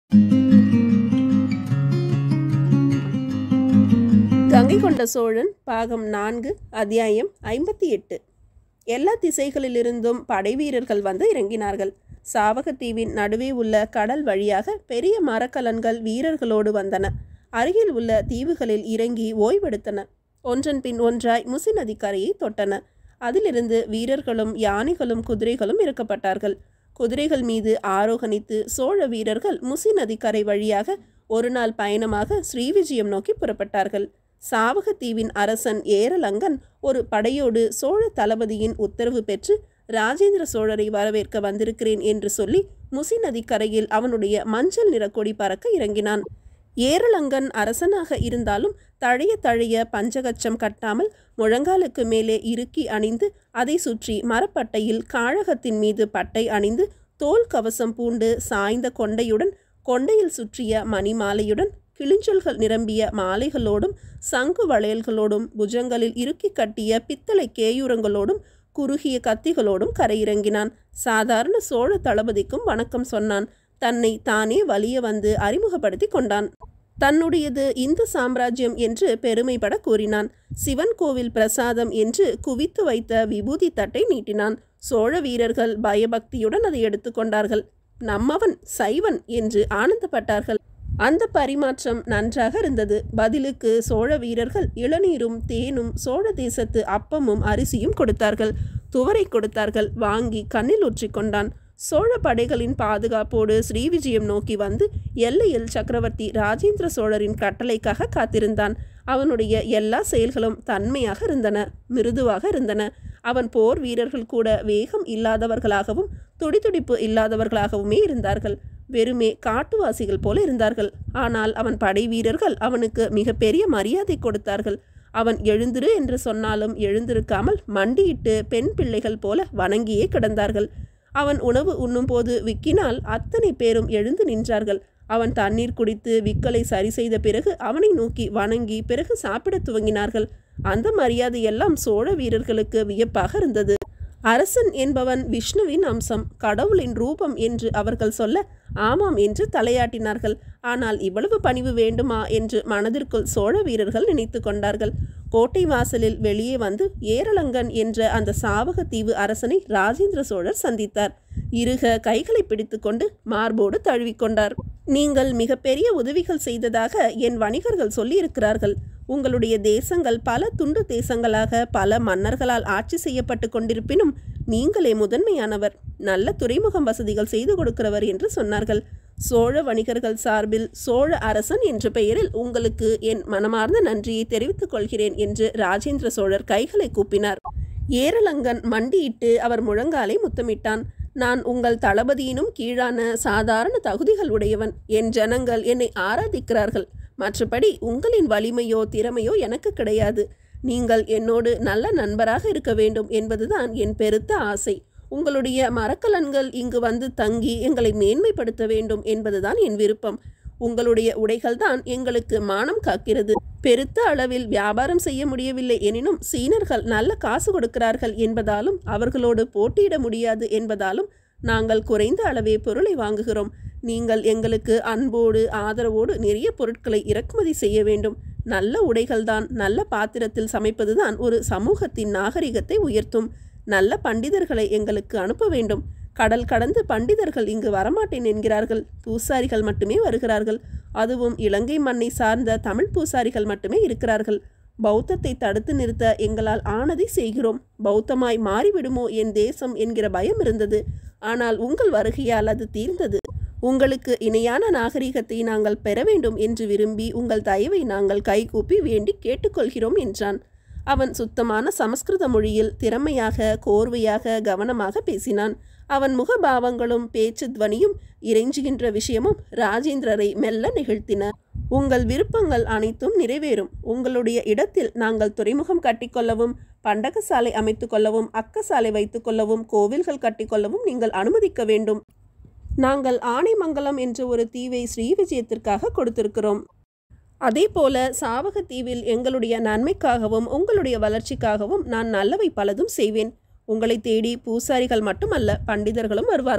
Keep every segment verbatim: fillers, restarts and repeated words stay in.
கங்கைகொண்ட சோழன் பாகம் நான்கு அத்தியாயம் ஐம்பத்தி எட்டு. எல்லா திசைகளிலிருந்தும் படை வீரர்கள் வந்து இறங்கினார்கள். சாவகத்தீவின் நடுவே உள்ள கடல் வழியாக பெரிய மரக்கலன்கள் வீரர்களோடு வந்தன. அருகில் உள்ள தீவுகளில் இறங்கி ஓய்வெடுத்தன. ஒன்றன் பின் ஒன்றாய் முசி நதிக்கரையை தொட்டன. அதிலிருந்து வீரர்களும் யானைகளும் குதிரைகளும் இறக்கப்பட்டார்கள். குதிரைகள் மீது ஆரோகணித்து சோழ வீரர்கள் முசி நதிக்கரை வழியாக ஒரு நாள் பயணமாக ஸ்ரீவிஜயம் நோக்கி புறப்பட்டார்கள். சாவகத்தீவின் அரசன் ஏரலங்கன் ஒரு படையோடு சோழ தளபதியின் உத்தரவு பெற்று ராஜேந்திர சோழரை வரவேற்க வந்திருக்கிறேன் என்று சொல்லி முசி நதிக்கரையில் அவனுடைய மஞ்சள் நிற கொடி பறக்க இறங்கினான். ஏரலங்கன் அரசனாக இருந்தாலும் தழைய தழைய பஞ்சகச்சம் கட்டாமல் முழங்காலுக்கு மேலே இறுக்கி அணிந்து அதை சுற்றி மரப்பட்டையில் காழகத்தின் மீது பட்டை அணிந்து தோல் கவசம் பூண்டு சாய்ந்த கொண்டையுடன் கொண்டையில் சுற்றிய மணி மாலையுடன் கிளிஞ்சொல்கள் நிரம்பிய மாலைகளோடும் சங்கு வளையல்களோடும் புஜங்களில் இறுக்கி கட்டிய பித்தளை கேயூரங்களோடும் குறுகிய கத்திகளோடும் கரையிறங்கினான். சாதாரண சோழ தளபதிக்கும் வணக்கம் சொன்னான். தன்னை தானே வலிய வந்து அறிமுகப்படுத்தி கொண்டான். தன்னுடையது இந்து சாம்ராஜ்யம் என்று பெருமைப்பட கூறினான். சிவன் கோவில் பிரசாதம் என்று குவித்து வைத்த விபூதி தட்டை நீட்டினான். சோழ வீரர்கள் பயபக்தியுடன் அதை எடுத்துக்கொண்டார்கள். நம்மவன் சைவன் என்று ஆனந்தப்பட்டார்கள். அந்த பரிமாற்றம் நன்றாக இருந்தது. பதிலுக்கு சோழ வீரர்கள் இளநீரும் தேனும் சோழ தேசத்து அப்பமும் அரிசியும் கொடுத்தார்கள். துவரை கொடுத்தார்கள். வாங்கி கண்ணில் ஊற்றிக்கொண்டான். சோழ படைகளின் பாதுகாப்போடு ஸ்ரீவிஜயம் நோக்கி வந்து எல்லையில் சக்கரவர்த்தி ராஜேந்திர சோழரின் கட்டளைக்காக காத்திருந்தான். அவனுடைய எல்லா செயல்களும் தன்மையாக இருந்தன, மிருதுவாக இருந்தன. அவன் போர் வீரர்கள் கூட வேகம் இல்லாதவர்களாகவும் துடிதுடிப்பு இல்லாதவர்களாகவுமே இருந்தார்கள். வெறுமே காட்டுவாசிகள் போல இருந்தார்கள். ஆனால் அவன் படை வீரர்கள் அவனுக்கு மிக பெரிய மரியாதை கொடுத்தார்கள். அவன் எழுந்திரு என்று சொன்னாலும் எழுந்திருக்காமல் மண்டியிட்டு பெண் பிள்ளைகள் போல வணங்கியே கிடந்தார்கள். அவன் உணவு உண்ணும் போது விக்கினால் அத்தனை பேரும் எழுந்து நின்றார்கள். அவன் தண்ணீர் குடித்து விக்கலை சரி செய்த பிறகு அவனை நோக்கி வணங்கி பிறகு சாப்பிட துவங்கினார்கள். அந்த மரியாதையெல்லாம் சோழ வீரர்களுக்கு வியப்பாக இருந்தது. அரசன் என்பவன் விஷ்ணுவின் அம்சம், கடவுளின் ரூபம் என்று அவர்கள் சொல்ல ஆமாம் என்று தலையாட்டினார்கள். ஆனால் இவ்வளவு பணிவு வேண்டுமா என்று மனதிற்குள் சோழ வீரர்கள் நினைத்து கொண்டார்கள். கோட்டை வாசலில் வெளியே வந்து ஏரலங்கன் என்ற அந்த சாவகத்தீவு அரசனை ராஜேந்திர சோழர் சந்தித்தார். இருக கைகளை பிடித்து கொண்டு மார்போடு தழுவிக்கொண்டார். நீங்கள் மிகப்பெரிய உதவிகள் செய்ததாக என் வணிகர்கள் சொல்லியிருக்கிறார்கள். உங்களுடைய தேசங்கள் பல துண்டு தேசங்களாக பல மன்னர்களால் ஆட்சி செய்யப்பட்டு கொண்டிருப்பினும் நீங்களே முதன்மையானவர், நல்ல துறைமுகம் வசதிகள் செய்து கொடுக்கிறவர் என்று சொன்னார்கள். சோழ வணிகர்கள் சார்பில் சோழ அரசன் என்ற பெயரில் உங்களுக்கு என் மனமார்ந்த நன்றியை தெரிவித்துக் கொள்கிறேன் என்று ராஜேந்திர சோழர் கைகளை கூப்பினார். ஏரலங்கன் மண்டியிட்டு அவர் முழங்காலை முத்தமிட்டான். நான் உங்கள் தளபதியினும் கீழான சாதாரண தகுதிகள் உடையவன். என் ஜனங்கள் என்னை ஆராதிக்கிறார்கள். மற்றபடி உங்களின் வலிமையோ திறமையோ எனக்கு கிடையாது. நீங்கள் என்னோடு நல்ல நண்பராக இருக்க வேண்டும் என்பதுதான் என் பெருத்த ஆசை. உங்களுடைய மரக்கலன்கள் இங்கு வந்து தங்கி எங்களை மேன்மைப்படுத்த வேண்டும் என்பதுதான் என் விருப்பம். உங்களுடைய உடைகள்தான் எங்களுக்கு மானம் காக்கிறது. பெருத்த அளவில் வியாபாரம் செய்ய முடியவில்லை எனினும் சீனர்கள் நல்ல காசு கொடுக்கிறார்கள் என்பதாலும் அவர்களோடு போட்டியிட முடியாது என்பதாலும் நாங்கள் குறைந்த அளவே பொருளை வாங்குகிறோம். நீங்கள் எங்களுக்கு அன்போடு ஆதரவோடு நிறைய பொருட்களை இறக்குமதி செய்ய வேண்டும். நல்ல உடைகள்தான், நல்ல பாத்திரத்தில் சமைப்பதுதான் ஒரு சமூகத்தின் நாகரிகத்தை உயர்த்தும். நல்ல பண்டிதர்களை எங்களுக்கு அனுப்ப வேண்டும். கடல் கடந்து பண்டிதர்கள் இங்கு வரமாட்டேன் என்கிறார்கள். பூசாரிகள் மட்டுமே வருகிறார்கள். அதுவும் இலங்கை மண்ணை சார்ந்த தமிழ் பூசாரிகள் மட்டுமே இருக்கிறார்கள். பௌத்தத்தை தடுத்து நிறுத்த எங்களால் ஆனதை செய்கிறோம். பௌத்தமாய் மாறிவிடுமோ என் தேசம் என்கிற பயம் இருந்தது. ஆனால் உங்கள் வருகையால் அது தீர்ந்தது. உங்களுக்கு இணையான நாகரிகத்தை நாங்கள் பெற வேண்டும் என்று விரும்பி உங்கள் தயவை நாங்கள் கைகூப்பி வேண்டி கேட்டுக்கொள்கிறோம் என்றான். அவன் சுத்தமான சமஸ்கிருத மொழியில் திறமையாக கோர்வையாக கவனமாக பேசினான். அவன் முகபாவங்களும் பேச்சு துவனியும் இறைஞ்சுகின்ற விஷயமும் ராஜேந்திரரை மெல்ல நிகழ்த்தின. உங்கள் விருப்பங்கள் அனைத்தும் நிறைவேறும். உங்களுடைய இடத்தில் நாங்கள் துறைமுகம் கட்டிக்கொள்ளவும் பண்டகசாலை அமைத்து கொள்ளவும் அக்கசாலை வைத்து கொள்ளவும் கோவில்கள் கட்டிக்கொள்ளவும் நீங்கள் அனுமதிக்க வேண்டும். நாங்கள் ஆனைமங்கலம் என்ற ஒரு தீவை ஸ்ரீவிஜயத்திற்காக கொடுத்திருக்கிறோம். அதே போல சாவகத்தீவில் எங்களுடைய நன்மைக்காகவும் உங்களுடைய வளர்ச்சிக்காகவும் நான் நல்லவை பலதும் செய்வேன். உங்களை தேடி பூசாரிகள் மட்டுமல்ல பண்டிதர்களும் வருவார்கள்.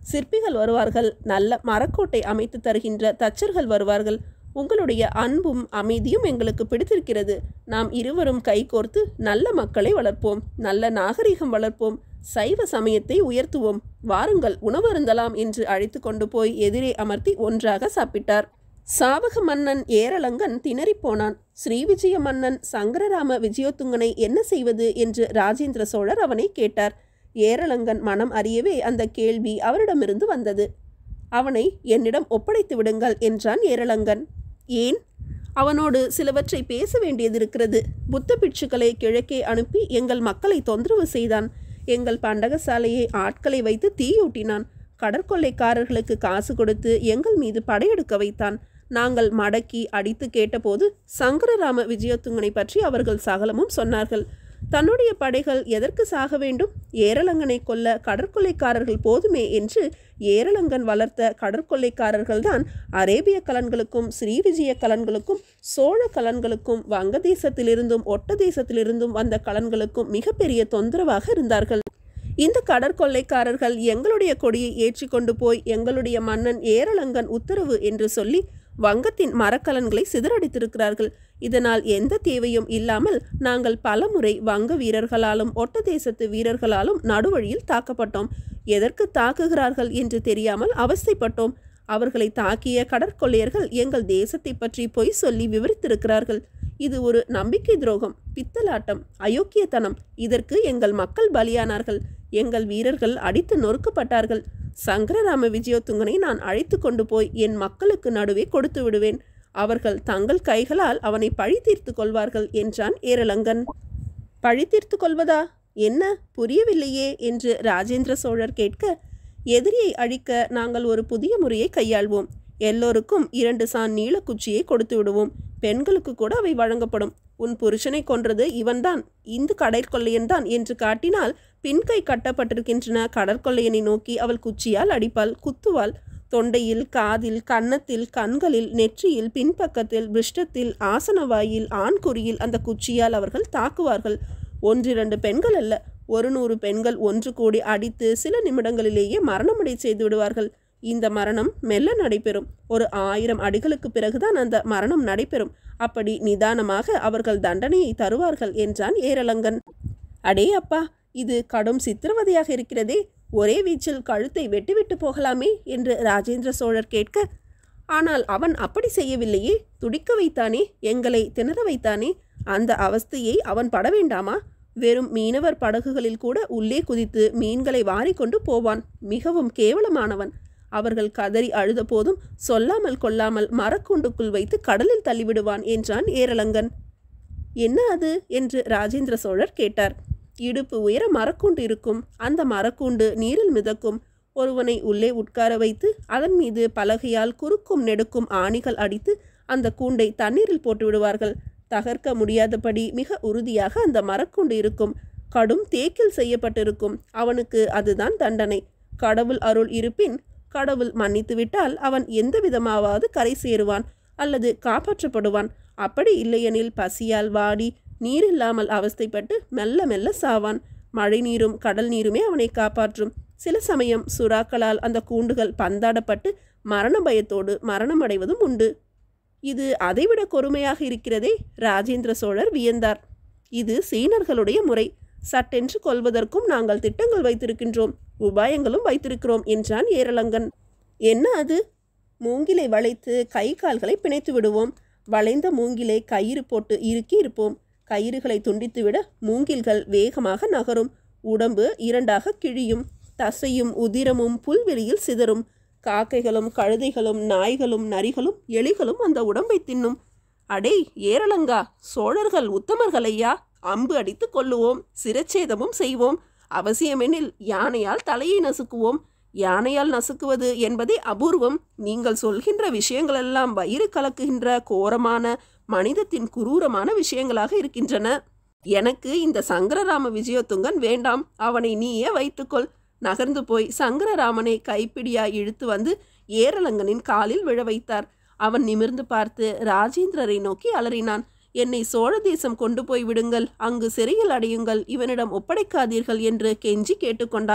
சிற்பிகள் வருவார்கள், நல்ல மரக்கோட்டை அமைத்து தருகின்ற தச்சர்கள் வருவார்கள். உங்களுடைய அன்பும் அமைதியும் எங்களுக்கு பிடித்திருக்கிறது. நாம் இருவரும் கைகோர்த்து நல்ல மக்களை வளர்ப்போம், நல்ல நாகரிகம் வளர்ப்போம், சைவ சமயத்தை உயர்த்துவோம். வாருங்கள், உணவு அருந்தலாம் என்று அழைத்து கொண்டு போய் எதிரே அமர்த்தி ஒன்றாக சாப்பிட்டார். சாவக மன்னன் ஏரலங்கன் திணறிப் போனான். ஸ்ரீவிஜய மன்னன் சங்கரராம விஜயோத்துங்கனை என்ன செய்வது என்று ராஜேந்திர சோழர் அவனை கேட்டார். ஏரலங்கன் மனம் அறியவே அந்த கேள்வி அவரிடமிருந்து வந்தது. அவனை என்னிடம் ஒப்படைத்து விடுங்கள் என்றான் ஏரலங்கன். ஏன்? அவனோடு சிலவற்றை பேச வேண்டியதிருக்கிறது. புத்த பிட்சுக்களை கிழக்கே அனுப்பி எங்கள் மக்களை தொந்தரவு செய்தான். எங்கள் பண்டகசாலையை ஆட்களை வைத்து தீயூட்டினான். கடற்கொள்ளைக்காரர்களுக்கு காசு கொடுத்து எங்கள் மீது படையெடுக்க வைத்தான். நாங்கள் மடக்கி அடித்து கேட்டபோது சங்கரராம விஜயோத்துங்கனை பற்றி அவர்கள் சகலமும் சொன்னார்கள். தன்னுடைய படைகள் எதற்கு சாக வேண்டும்? ஏரலங்கனை கொல்ல கடற்கொள்ளைக்காரர்கள் போதுமே என்று ஏரலங்கன் வளர்த்த கடற்கொள்ளைக்காரர்கள்தான் அரேபிய கலன்களுக்கும் ஸ்ரீவிஜய கலன்களுக்கும் சோழ கலன்களுக்கும் வங்கதேசத்திலிருந்தும் ஒட்ட தேசத்திலிருந்தும் வந்த கலன்களுக்கும் மிகப்பெரிய தொந்தரவாக இருந்தார்கள். இந்த கடற்கொள்ளைக்காரர்கள் எங்களுடைய கொடியை ஏற்றி கொண்டு போய் எங்களுடைய மன்னன் ஏரலங்கன் உத்தரவு என்று சொல்லி வங்கத்தின் மரக்கலன்களை சிதறடித்திருக்கிறார்கள். இதனால் எந்த தேவையும் இல்லாமல் நாங்கள் பலமுறை வங்க வீரர்களாலும் ஒட்ட தேசத்து வீரர்களாலும் நடுவழியில் தாக்கப்பட்டோம். எதற்கு தாக்குகிறார்கள் என்று தெரியாமல் அவஸ்தைப்பட்டோம். அவர்களை தாக்கிய கடற்கொள்ளையர்கள் எங்கள் தேசத்தை பற்றி பொய் சொல்லி விவரித்திருக்கிறார்கள். இது ஒரு நம்பிக்கை துரோகம், பித்தலாட்டம், அயோக்கியத்தனம். இதற்கு எங்கள் மக்கள் பலியானார்கள். எங்கள் வீரர்கள் அடித்து நொறுக்கப்பட்டார்கள். சங்கரராம விஜயோத்துங்கனை நான் அழைத்து கொண்டு போய் என் மக்களுக்கு நடுவே கொடுத்து விடுவேன். அவர்கள் தங்கள் கைகளால் அவனை பழி தீர்த்து கொள்வார்கள் என்றான் ஏரலங்கன். பழி தீர்த்து கொள்வதா? என்ன புரியவில்லையே என்று ராஜேந்திர சோழர் கேட்க, எதிரியை அழிக்க நாங்கள் ஒரு புதிய முறையை கையாள்வோம். எல்லோருக்கும் இரண்டு சான் நீளக்குச்சியை கொடுத்து விடுவோம். பெண்களுக்கு கூட அவை வழங்கப்படும். உன் புருஷனை கொன்றது இவன்தான், இந்த கடற்கொள்ளையன்தான் என்று காட்டினால் பின்கை கட்டப்பட்டிருக்கின்றன கடற்கொள்ளையனை நோக்கி அவள் குச்சியால் அடிப்பாள், குத்துவாள். தொண்டையில், காதில், கன்னத்தில், கண்களில், நெற்றியில், பின்பக்கத்தில், பிருஷ்டத்தில், ஆசனவாயில், ஆண்குறியில் அந்த குச்சியால் அவர்கள் தாக்குவார்கள். ஒன்றிரண்டு பெண்கள் அல்ல, ஒரு நூறு பெண்கள் ஒன்று கூடி அடித்து சில நிமிடங்களிலேயே மரணமடை செய்து விடுவார்கள். இந்த மரணம் மெல்ல நடைபெறும். ஒரு ஆயிரம் அடிகளுக்கு பிறகுதான் அந்த மரணம் நடைபெறும். அப்படி நிதானமாக அவர்கள் தண்டனையை தருவார்கள் என்றான் ஏரலங்கன். அடே அப்பா, இது கடும் சித்திரவதையாக இருக்கிறதே. ஒரே வீச்சில் கழுத்தை வெட்டிவிட்டு போகலாமே என்று ராஜேந்திர சோழர் கேட்க, ஆனால் அவன் அப்படி செய்யவில்லையே. துடிக்க வைத்தானே, எங்களை திணற வைத்தானே. அந்த அவஸ்தையை அவன் பட வேண்டாமா? வெறும் மீனவர் படகுகளில் கூட உள்ளே குதித்து மீன்களை வாரிக்கொண்டு போவான். மிகவும் கேவலமானவன். அவர்கள் கதறி அழுத போதும் சொல்லாமல் கொள்ளாமல் மரக்கூண்டுக்குள் வைத்து கடலில் தள்ளிவிடுவான் என்றான் ஏரலங்கன். என்ன அது என்று ராஜேந்திர சோழர் கேட்டார். இடுப்பு உயர மரக்கூண்டு இருக்கும். அந்த மரக்கூண்டு நீரில் மிதக்கும். ஒருவனை உள்ளே உட்கார வைத்து அதன் மீது பலகையால் குறுக்கும் நெடுக்கும் ஆணிகள் அடித்து அந்த கூண்டை தண்ணீரில் போட்டு விடுவார்கள். தகர்க்க முடியாதபடி மிக உறுதியாக அந்த மரக்கூண்டு இருக்கும். கடும் தேக்கில் செய்யப்பட்டிருக்கும். அவனுக்கு அதுதான் தண்டனை. கடவுள் அருள் இருப்பின், கடவுள் மன்னித்து விட்டால் அவன் எந்த விதமாவது கரை சேருவான் அல்லது காப்பாற்றப்படுவான். அப்படி இல்லையெனில் பசியால் வாடி நீரில்லாமல் அவஸ்தைப்பட்டு மெல்ல மெல்ல சாவான். மழை நீரும் கடல் நீருமே அவனை காப்பாற்றும். சில சமயம் சுறாக்களால் அந்த கூண்டுகள் பந்தாடப்பட்டு மரண பயத்தோடு மரணமடைவதும் உண்டு. இது அதைவிட கொடுமையாக இருக்கிறதே. ராஜேந்திர சோழர் வியந்தார். இது சீனர்களுடைய முறை. சட்டென்று கொல்வதற்கும் நாங்கள் திட்டங்கள் வைத்திருக்கின்றோம், உபாயங்களும் வைத்திருக்கிறோம் என்றான் ஏரலங்கன். என்ன அது? மூங்கிலை வளைத்து கை கால்களை பிணைத்து விடுவோம். வளைந்த மூங்கிலை கயிறு போட்டு இறுக்கி இருப்போம். கயிறுகளை துண்டித்துவிட மூங்கில்கள் வேகமாக நகரும். உடம்பு இரண்டாக கிழியும். தசையும் உதிரமும் புல்வெளியில் சிதறும். காக்கைகளும் கழுதைகளும் நாய்களும் நரிகளும் எலிகளும் அந்த உடம்பை தின்னும். அடே ஏரலங்கா, சோழர்கள் உத்தமர்களையா. அம்பு அடித்து கொல்லுவோம், சிரச்சேதமும் செய்வோம். அவசியமெனில் யானையால் தலையை நசுக்குவோம். யானையால் நசுக்குவது என்பதே அபூர்வம். நீங்கள் சொல்கின்ற விஷயங்களெல்லாம் வயிறு கலக்குகின்ற கோரமான மனிதத்தின் குரூரமான விஷயங்களாக இருக்கின்றன. எனக்கு இந்த சங்கரராம விஜயோத்துங்கன் வேண்டாம். அவனை நீயே வைத்துக்கொள். நகர்ந்து போய் சங்கரராமனை கைப்பிடியாய் இழுத்து வந்து ஏரலங்கனின் காலில் விழ வைத்தார். அவன் நிமிர்ந்து பார்த்து ராஜேந்திரரை நோக்கி அலறினான். என்னை சோழ தேசம் கொண்டு போய் விடுங்கள், அங்கு சிறையில் அடையுங்கள், இவனிடம் ஒப்படைக்காதீர்கள் என்று கெஞ்சி கேட்டுக்கொண்டான்.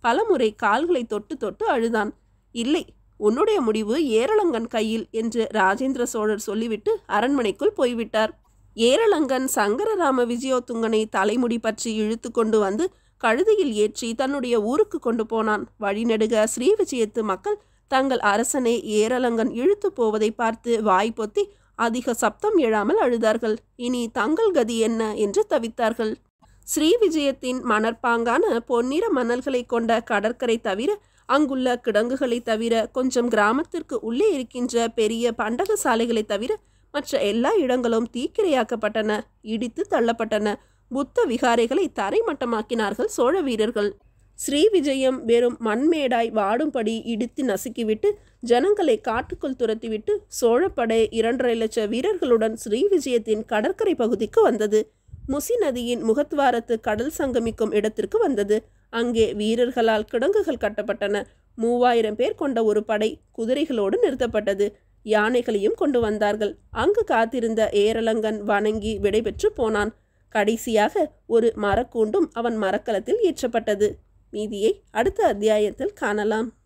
பலமுறை கால்களை தொட்டு தொட்டு அழுதான். இல்லை, உன்னுடைய முடிவு ஏரலங்கன் கையில் என்று ராஜேந்திர சோழர் சொல்லிவிட்டு அரண்மனைக்குள் போய்விட்டார். ஏரலங்கன் சங்கரராம விஜயோத்துங்கனை தலைமுடி பற்றி இழுத்து கொண்டு வந்து கழுதியில் ஏற்றி தன்னுடைய ஊருக்கு கொண்டு போனான். வழிநெடுக ஸ்ரீ விஜயத்து மக்கள் தங்கள் அரசனை ஏரலங்கன் இழுத்து போவதை பார்த்து வாய் பொத்தி அதிக சப்தம் எழாமல் அழுதார்கள். இனி தங்கள் கதி என்ன என்று தவித்தார்கள். ஸ்ரீ விஜயத்தின் மணற்பாங்கான பொன்னிற மணல்களை கொண்ட கடற்கரை தவிர, அங்குள்ள கிடங்குகளை தவிர, கொஞ்சம் கிராமத்திற்கு உள்ளே இருக்கின்ற பெரிய பண்டக சாலைகளை தவிர மற்ற எல்லா இடங்களும் தீக்கிரையாக்கப்பட்டன, இடித்து தள்ளப்பட்டன. புத்த விகாரைகளை தரைமட்டமாக்கினார்கள் சோழ வீரர்கள். ஸ்ரீ விஜயம் வெறும் மண்மேடாய் வாடும்படி இடித்து நசுக்கிவிட்டு ஜனங்களை காட்டுக்குள் துரத்திவிட்டு சோழப்படை இரண்டரை லட்ச வீரர்களுடன் ஸ்ரீ விஜயத்தின் கடற்கரை பகுதிக்கு வந்தது. முசி நதியின் முகத்வாரத்து கடல் சங்கமிக்கும் இடத்திற்கு வந்தது. அங்கே வீரர்களால் கிடங்குகள் கட்டப்பட்டன. மூவாயிரம் பேர் கொண்ட ஒரு படை குதிரைகளோடு நிறுத்தப்பட்டது. யானைகளையும் கொண்டு வந்தார்கள். அங்கு காத்திருந்த ஏரலங்கன் வணங்கி விடைபெற்று போனான். கடைசியாக ஒரு மரக்கூண்டும் அவன் மரக்கலத்தில் ஏற்றப்பட்டது. மீதியை அடுத்த அத்தியாயத்தில் காணலாம்.